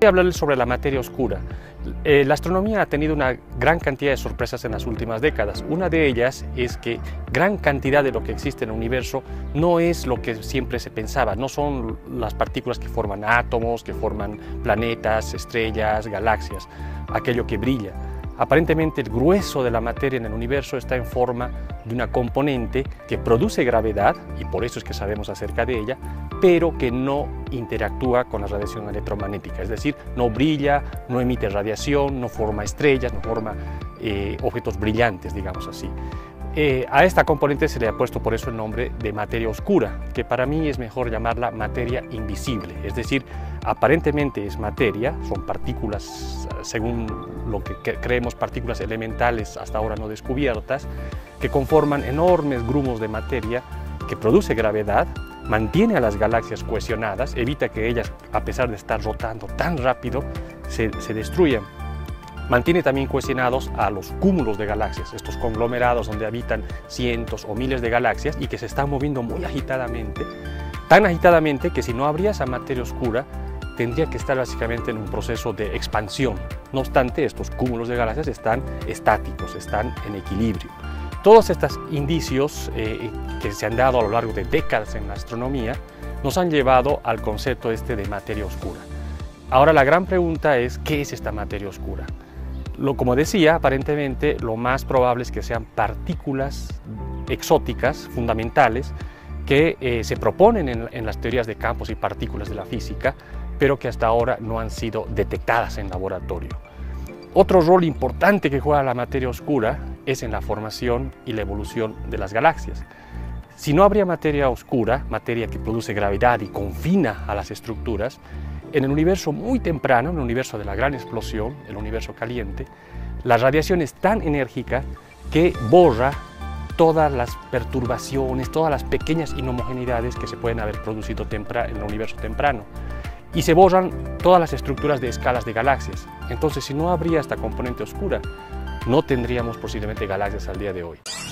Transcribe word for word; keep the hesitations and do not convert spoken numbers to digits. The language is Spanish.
voy a hablarles sobre la materia oscura. Eh, la astronomía ha tenido una gran cantidad de sorpresas en las últimas décadas. Una de ellas es que gran cantidad de lo que existe en el universo no es lo que siempre se pensaba, no son las partículas que forman átomos, que forman planetas, estrellas, galaxias, aquello que brilla. Aparentemente el grueso de la materia en el universo está en forma de una componente que produce gravedad, y por eso es que sabemos acerca de ella, pero que no interactúa con la radiación electromagnética, es decir, no brilla, no emite radiación, no forma estrellas, no forma eh, objetos brillantes, digamos así. Eh, a esta componente se le ha puesto por eso el nombre de materia oscura, que para mí es mejor llamarla materia invisible, es decir, aparentemente es materia, son partículas, según lo que creemos, partículas elementales hasta ahora no descubiertas, que conforman enormes grumos de materia que produce gravedad, mantiene a las galaxias cohesionadas, evita que ellas, a pesar de estar rotando tan rápido, se, se destruyan. Mantiene también cohesionados a los cúmulos de galaxias, estos conglomerados donde habitan cientos o miles de galaxias y que se están moviendo muy agitadamente, tan agitadamente que si no habría esa materia oscura, tendría que estar básicamente en un proceso de expansión. No obstante, estos cúmulos de galaxias están estáticos, están en equilibrio. Todos estos indicios eh, que se han dado a lo largo de décadas en la astronomía nos han llevado al concepto este de materia oscura. Ahora la gran pregunta es, ¿qué es esta materia oscura? Lo, como decía, aparentemente lo más probable es que sean partículas exóticas, fundamentales, que eh, se proponen en, en las teorías de campos y partículas de la física, pero que hasta ahora no han sido detectadas en laboratorio. Otro rol importante que juega la materia oscura es en la formación y la evolución de las galaxias. Si no habría materia oscura, materia que produce gravedad y confina a las estructuras, en el universo muy temprano, en el universo de la gran explosión, el universo caliente, la radiación es tan enérgica que borra todas las perturbaciones, todas las pequeñas inhomogeneidades que se pueden haber producido en el universo temprano. Y se borran todas las estructuras de escalas de galaxias. Entonces, si no habría esta componente oscura, no tendríamos posiblemente galaxias al día de hoy.